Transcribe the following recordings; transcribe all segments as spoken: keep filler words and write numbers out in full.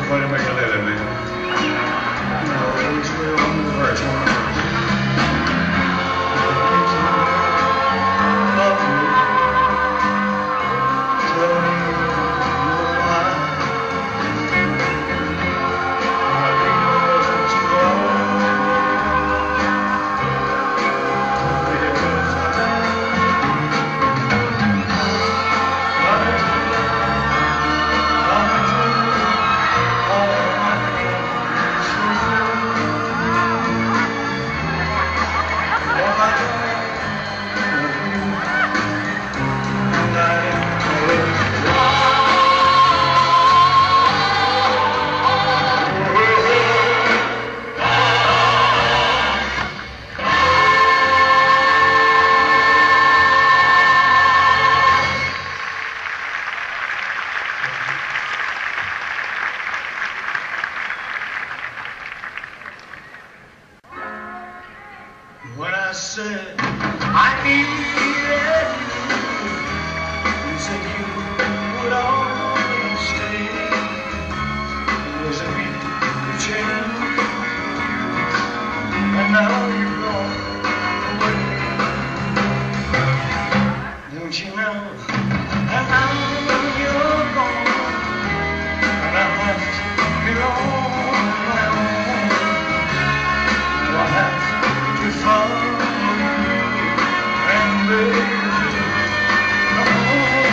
Way to make a living, man. No, it's real on the verse, on the verse. Love me. Tell me why. My dreams to go. When I said I needed you, you said you would always stay. It wasn't me who changed, and now you've gone away. Don't you know? And now you're gone, and I'm left here on my own. I have to follow you and beg you no more.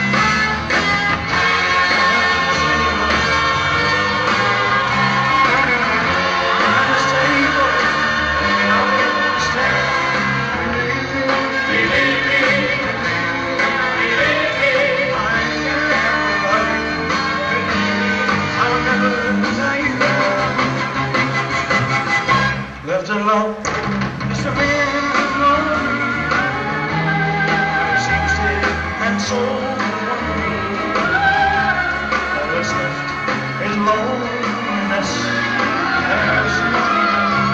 I stay for and I will stand. Believe me, believe me, believe me. I never love you. I'll never tell you that. Left alone. It's a man's lonely, seems dead and so lonely. All that's left is loneliness and sleep.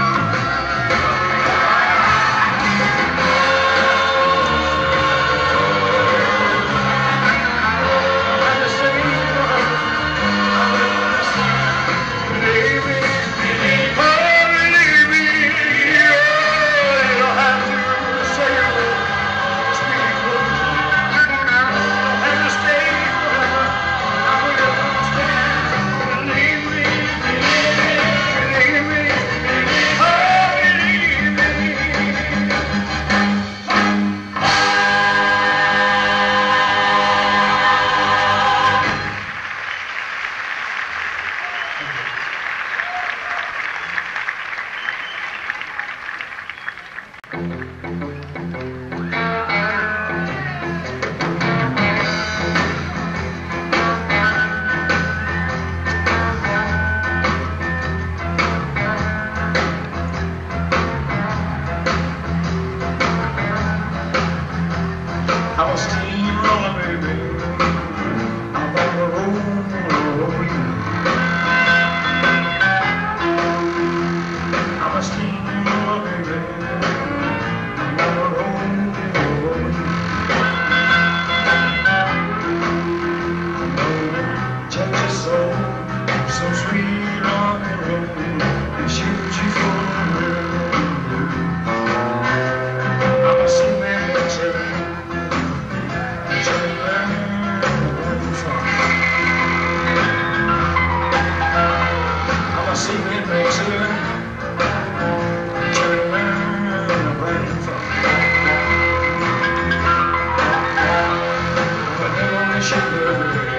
I just say, I will understand. Believe me, believe me. I'm a steamroller, baby. I'm on the road over you. I'm a steamroller, baby. I'm on the road over you. I know that touch is so, so sweet on the road and shoot you for the moon. I'm a cement train. I'm a singing mixer, turn around and burn fire. But never wish it would be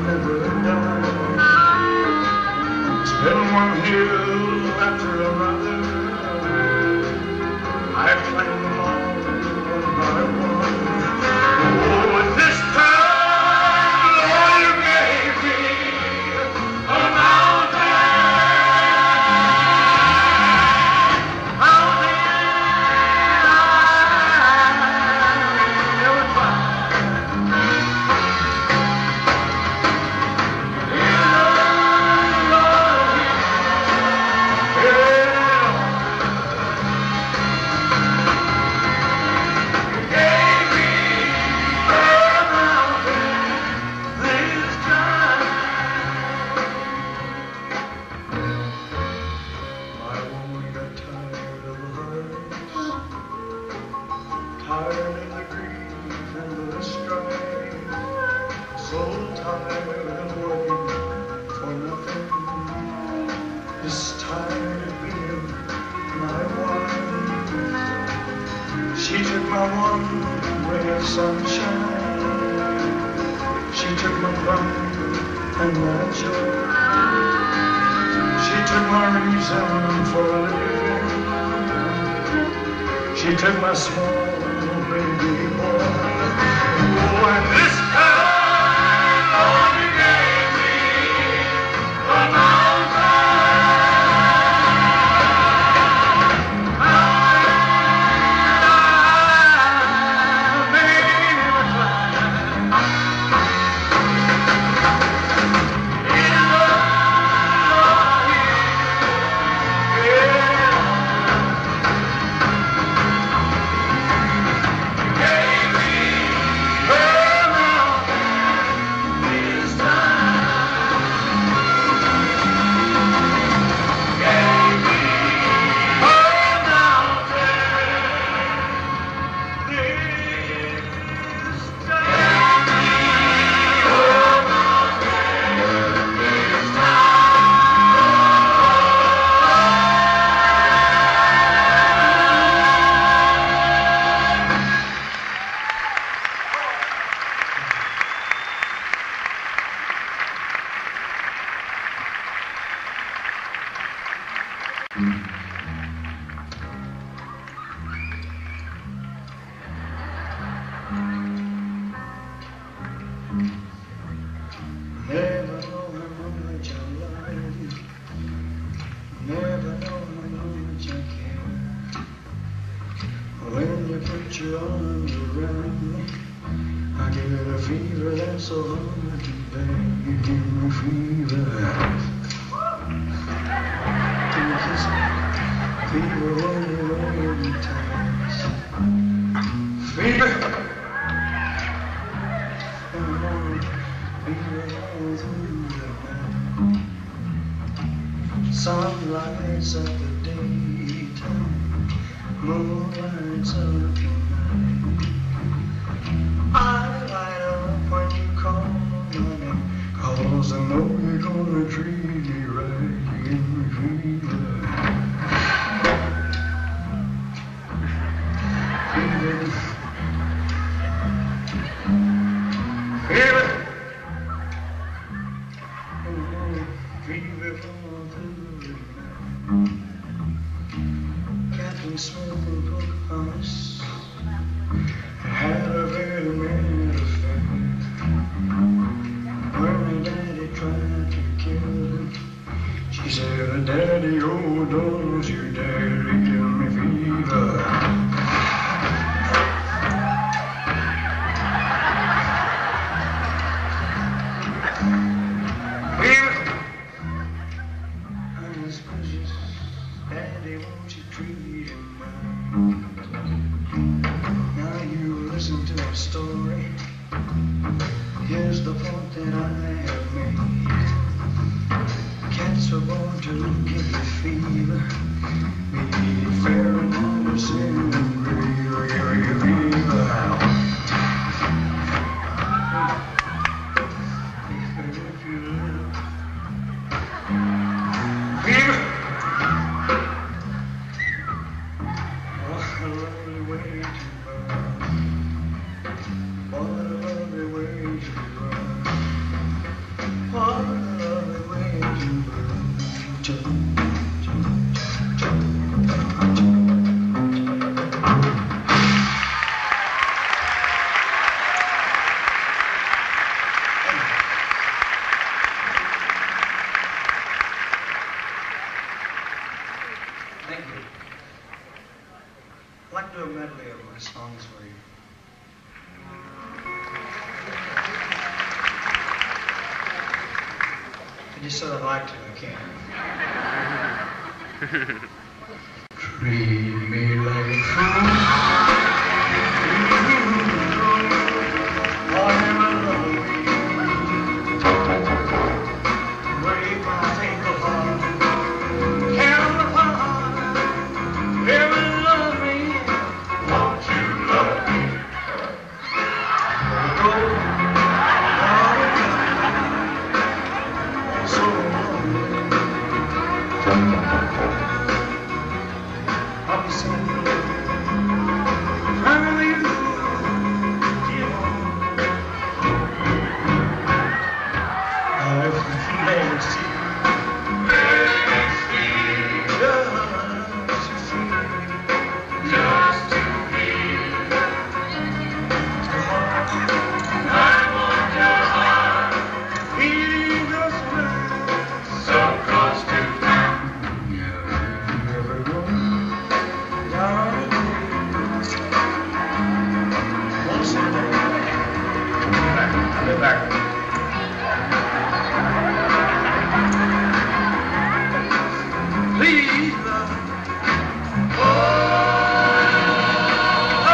never die. It's been one hill after another. I've climbed them all one by one. Oh, and this time, Lord, you gave me a mountain. Mountain I never climbed. Tired of the grief and the strife, so tired of working for nothing, is tired of being my wife. She took my one ray of sunshine, she took my pride and my joy, she took my reason for living, she took my small baby boy. Oh, and this time, Lord, you gave me a mountain. Mountain, baby, never climb. In the never know how much I love you, never know how much I care. When you put your arms around me, I get a fever that's so hard to bear. You give me fever. Can you kiss me? Fever when you're really tight. Fever. Sun lights up the daytime, moon lights up the night. I light up when you call my name, 'cause I know you're gonna treat me right. You give me fever. Fever. Fever. Fever from through the night. Captain Smith and Pocahontas had a very merry affair. When her daddy tried to kill him, she said, "Daddy, oh, don't you dare to give me fever." Daddy, won't you treat him right? Now you listen to my story. Here's the point that I have made. Cats are born to give you fever. Be fair and honest in the grave, or give you fever. If you live, fever. What a lovely way to run. This song's for you. I just sort of like to, I can't. Treat me like a fool. I never loved you. Break my finger heart. Count apart. Never love me. Won't you love me? Go. So I'm so proud of you, dear. I've never seen just to feel, just to feel. I want your heart, beating just right, so close to town. Never go down. Once a day, I'll be back. Please, love. Oh, oh,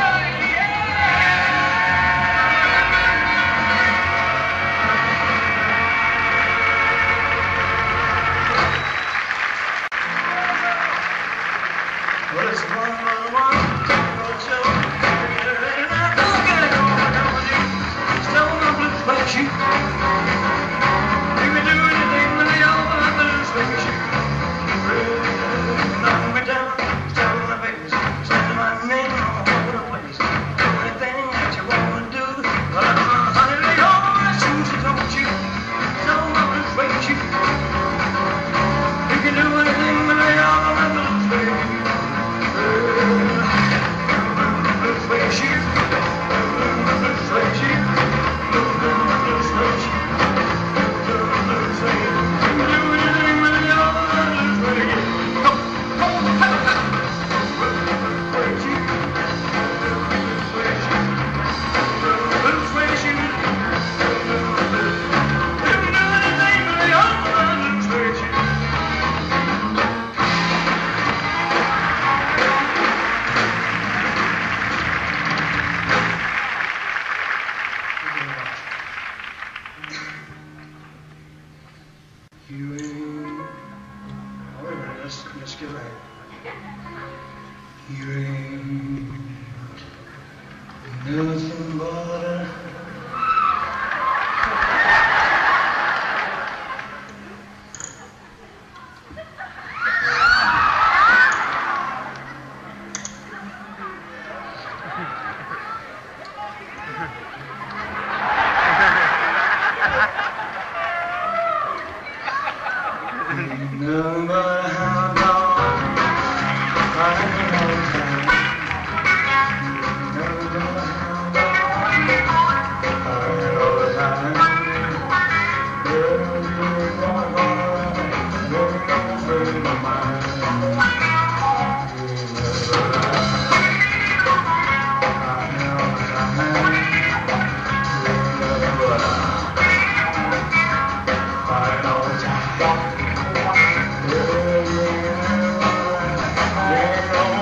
well, it's one by one, go show. Look at it, oh, I don't do. Still no blue suede shoe. You can do anything with the old blue suede shoe. Knock me down, step in my face, say my name all over the place. Do anything that you wanna do. But I'm a honey, lay on my shoes, don't you? Still no blue suede shoe. You can do anything but lay on my blue suede shoe. Blue suede shoe. Blue suede shoe. Blue suede shoe. Blue suede shoe. You can do anything but lay on my blue suede shoe. You ain't. Oh, wait a minute, let's, let's get back. You ain't nothing but a no matter how long I know time. No matter how long I know time. Girl, you're gonna run, you're no friend of mine. Remember I know time. Remember I know time. Yeah, yeah, yeah, yeah.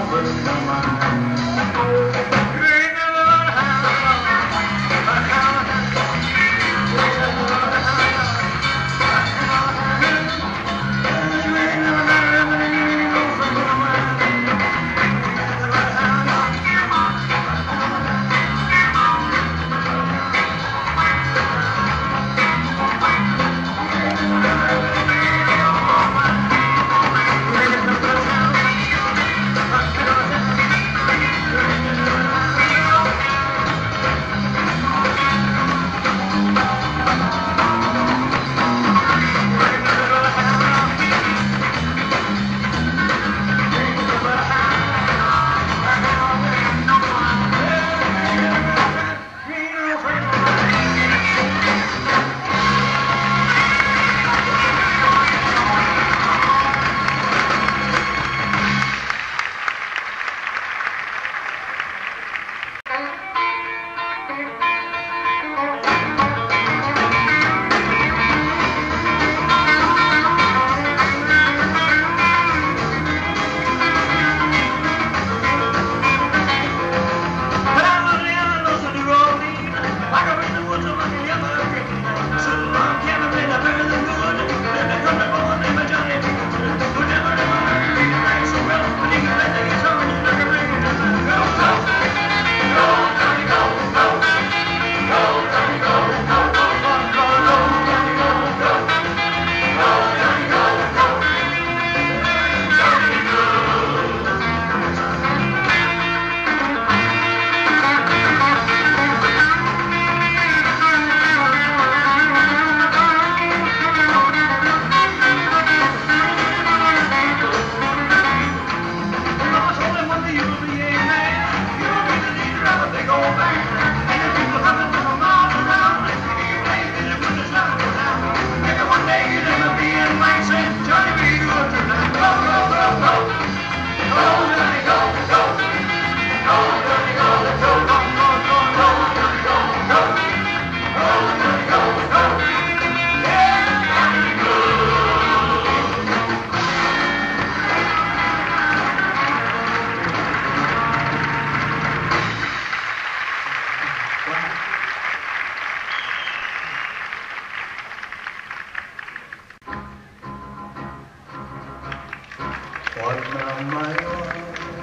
What now, my love?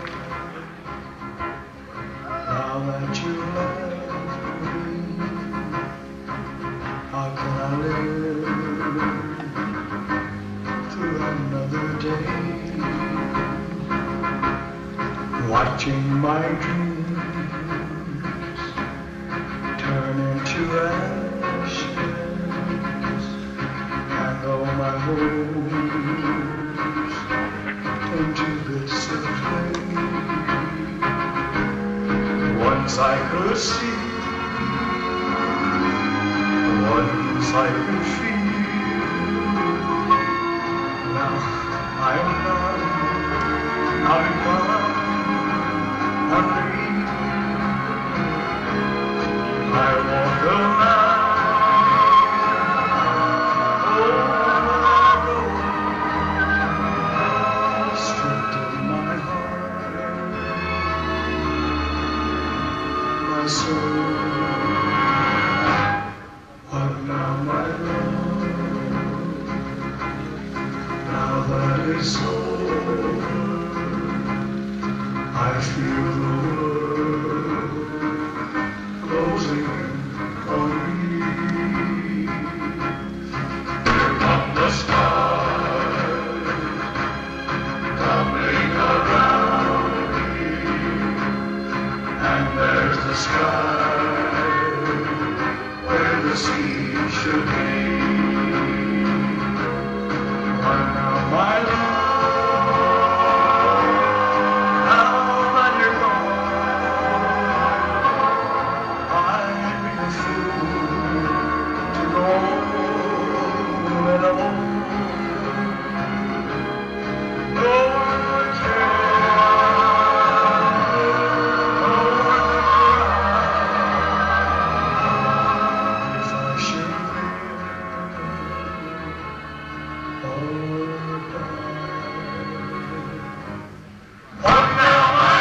Now that you left me, how can I live through another day? Watching my dreams turn into ashes, and all my hopes into bits of clay. Once I could see, once I could feel. Now I'm none, I'm gone, I'm free. I walk around, oh, stripped of my heart, my soul. What now, my love? Now that it's over, I feel the world closing on me. Here come the stars, tumbling around me, and there's the sky where the sea should be. What now, my love? Now that you're gone, I'd be a fool to go alone. No one would care, no one would cry if I should live or die. What now, my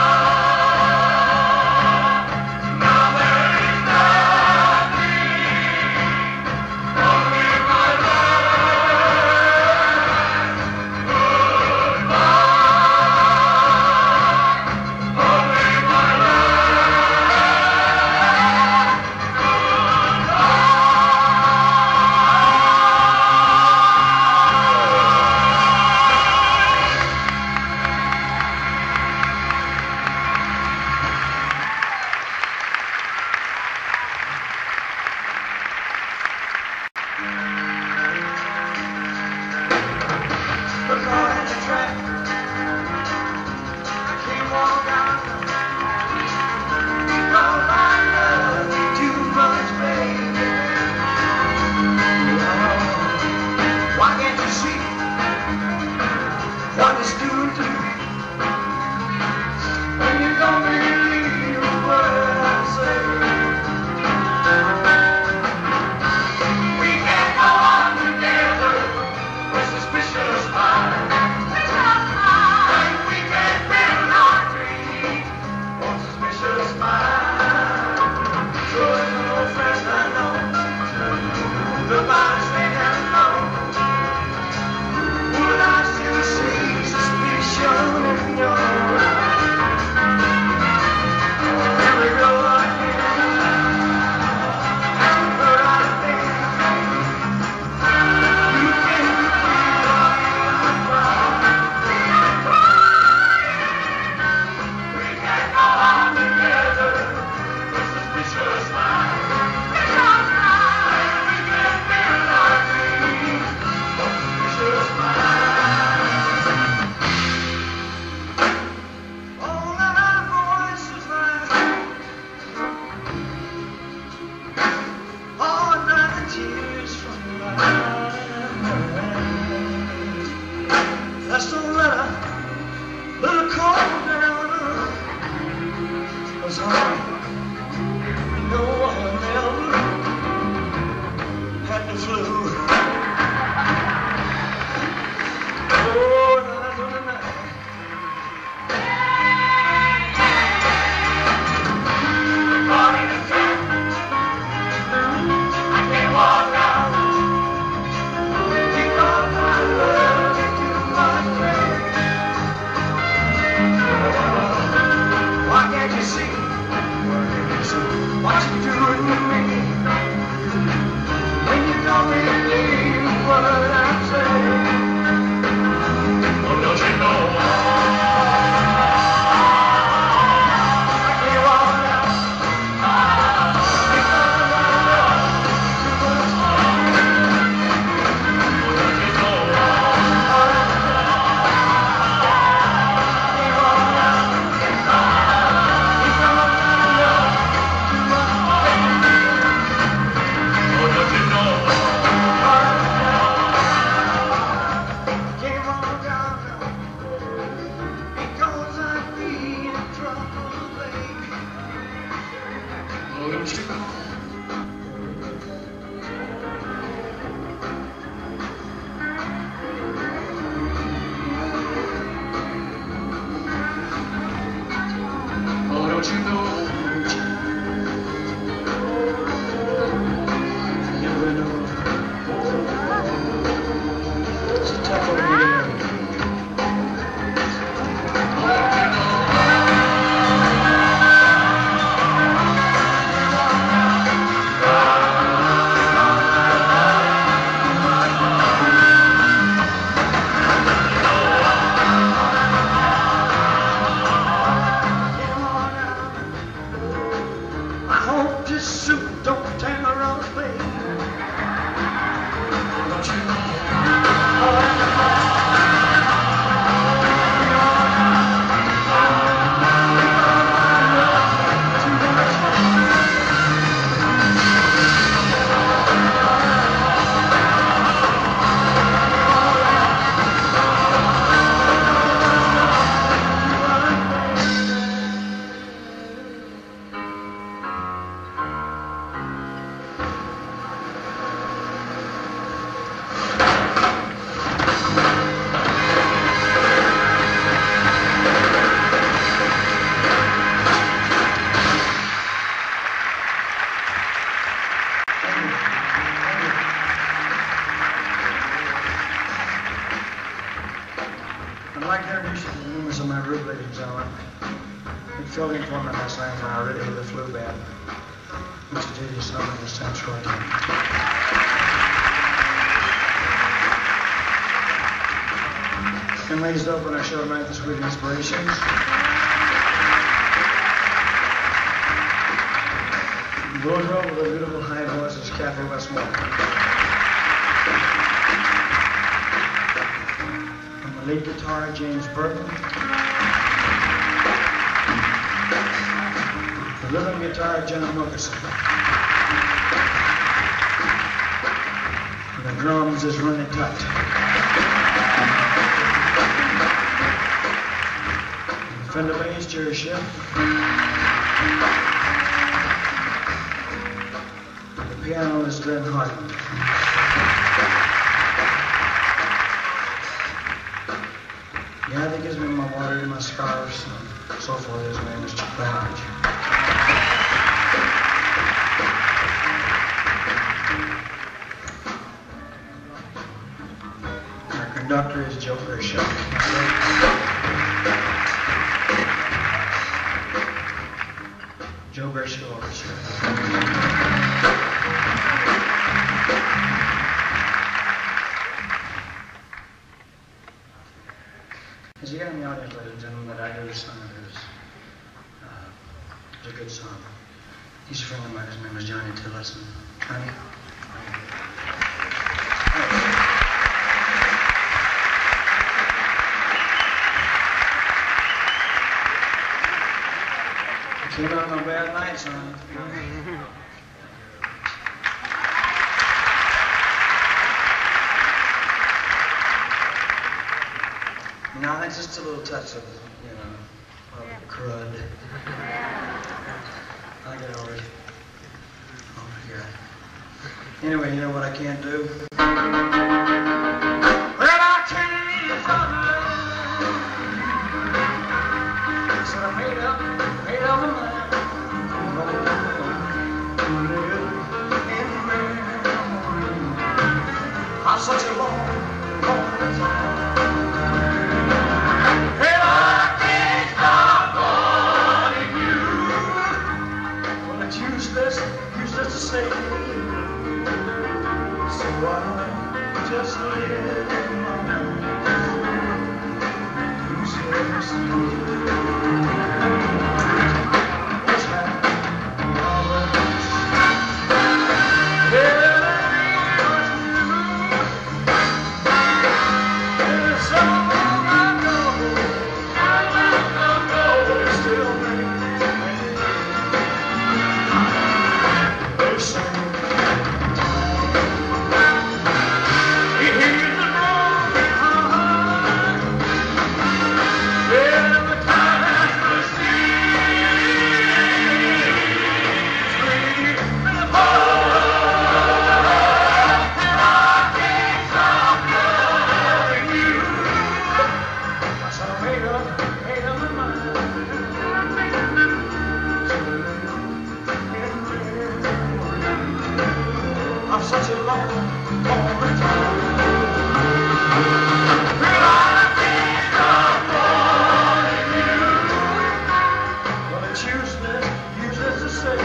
love? Now there is nothing, only my last goodbye. Only my last Look on the track, I can't walk out, because I love you too much, baby. Why can't you see what it's doing to me? When you don't believe a word I say, we can't go on together with suspicious minds. I'd like to introduce you to the members of my group, ladies and gentlemen. It filled in for me last night when I really hit the flu bad. Mister J D Summer this time short. And raised up when I showed tonight this week inspirations. Those girl with a beautiful high voice is Kathy Westmore. On the lead guitar, James Burton. The rhythm guitar, Jenna Wilkerson. And the drums is Ronnie Tutt. And the Fender bass, Jerry Schiff. The piano is Glenn Harden. Yeah, that gives me my water and my scarves and so forth. His name is Chuck Barge. Our conductor is Joe Gershaw. Joe Gershaw Orchestra. As you got in the audience, ladies and gentlemen, that I heard a song of his. Uh, it's a good song. He's a friend of mine. His name is Johnny Tillotson. Johnny? I came out on a bad night, son. No, it's just a little touch of, you know, of crud. I get over it. Oh, yeah. Anyway, you know what I can't do? Well, I can't fall in love. So I made up, made up my mind. I'm such a long, long time. Useless to say, so I just live in my mind. Useless to what's happening always. Yeah, it's so long I know, but it's still me. Such a long, long time. Well, I can't stop wanting you. Well, it's useless, useless to say.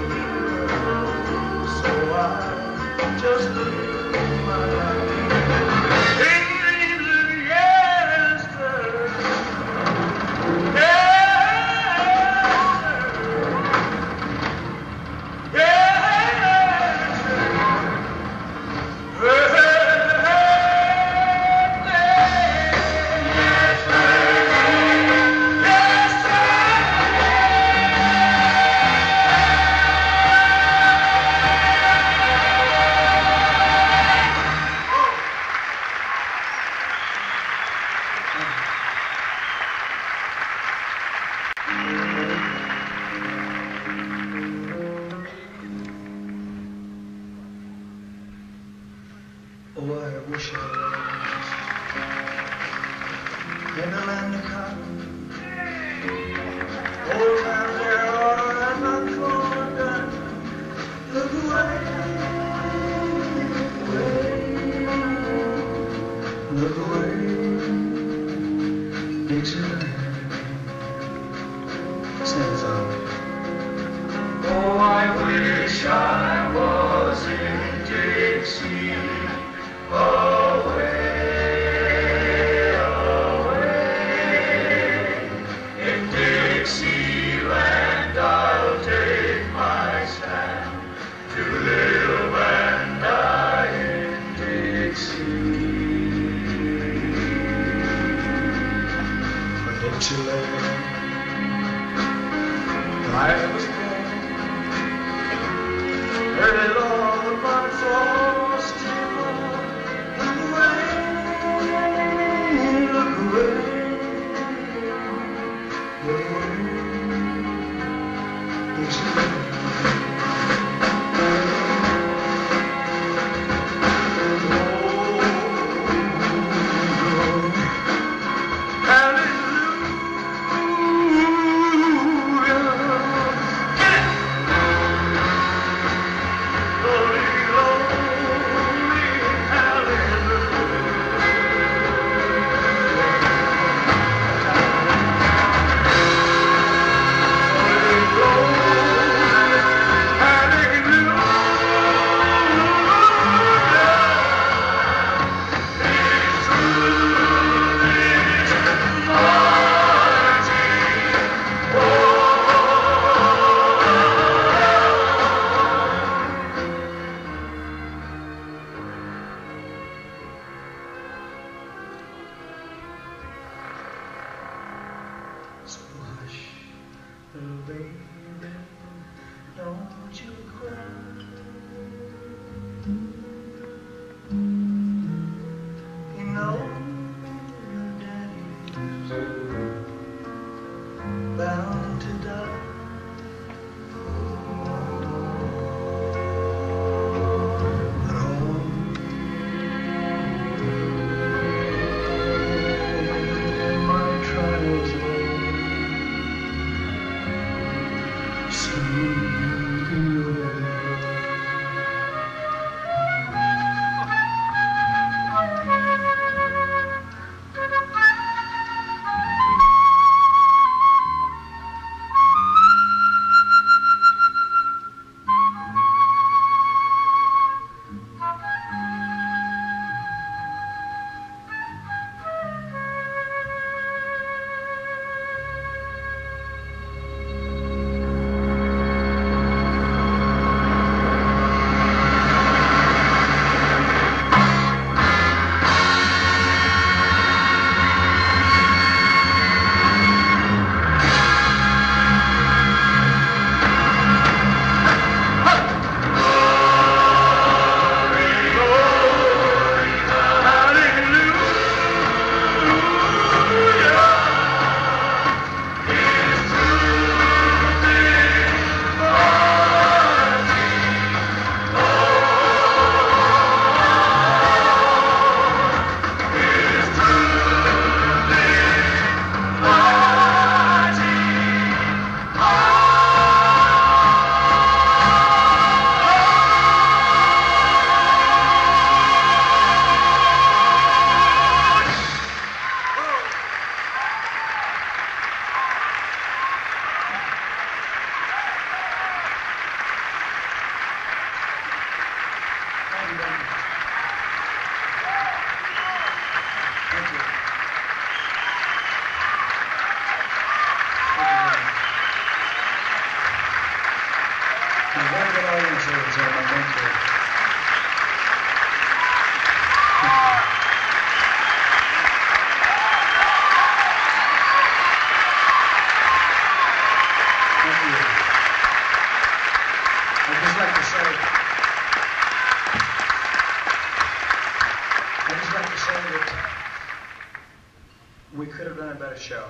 So I just live my life in dreams of yesterday. Yeah, yeah. Oh, I wish I was in the land of cotton. Old times there are not forgotten. Look away, look away, look away. Dixieland. Sing the song. Oh, I wish I was in Dixie, away, away. In Dixieland I'll take my stand to live and die in Dixie. For Dixieland I was born. Early Lord, the blood flows still. Look away, look away, look away. Dixieland. So hush, little baby, don't you cry. You know your daddy's bound to die. But all my trials soon be over. We could have done a better show.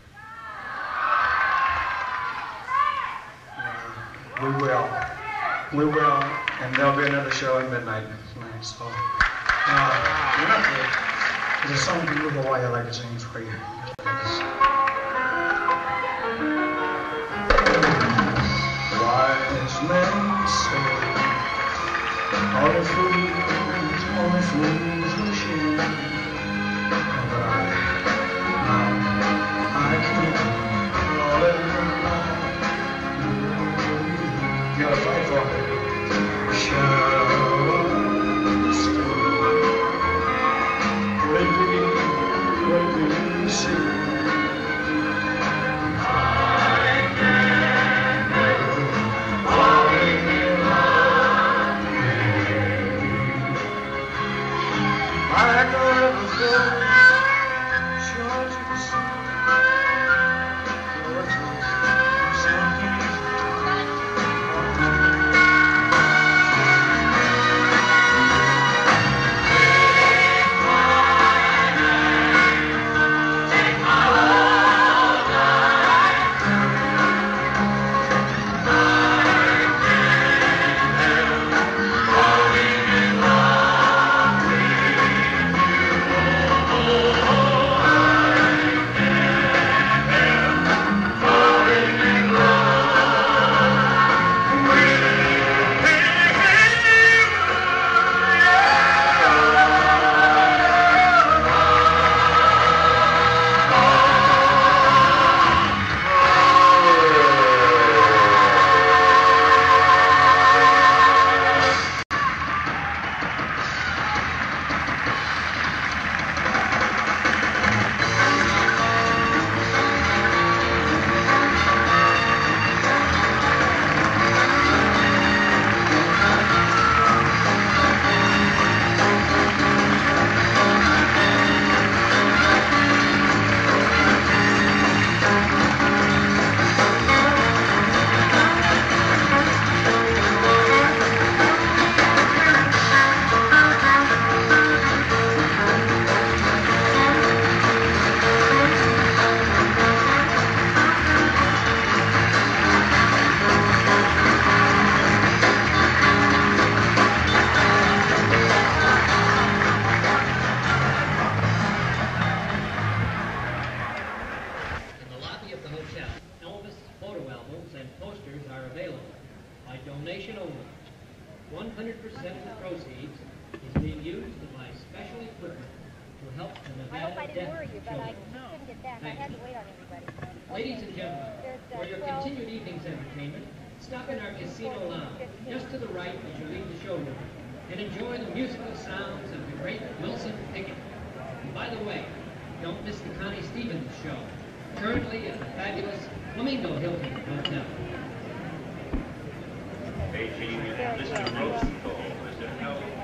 Uh, we will. We will. And there'll be another show at midnight tonight. So, uh, we're not good. There's a song from Hawaii I'd like to sing for you. Wise men say, only fools, only fools will share. But I, donation only. one hundred percent of the proceeds is being used to buy special equipment to help the Nevada I hope I didn't deaf worry you, but I children. couldn't get back. Thank I had you. to wait on everybody. Ladies and gentlemen, There's, uh, for your twelve, continued evening's entertainment, stop in our casino lounge, just to the right as you leave the showroom, and enjoy the musical sounds of the great Wilson Pickett. And by the way, don't miss the Connie Stevens show, currently at the fabulous Flamingo Hilton Hotel. Beijing, Mister Rosenthal, Mister L.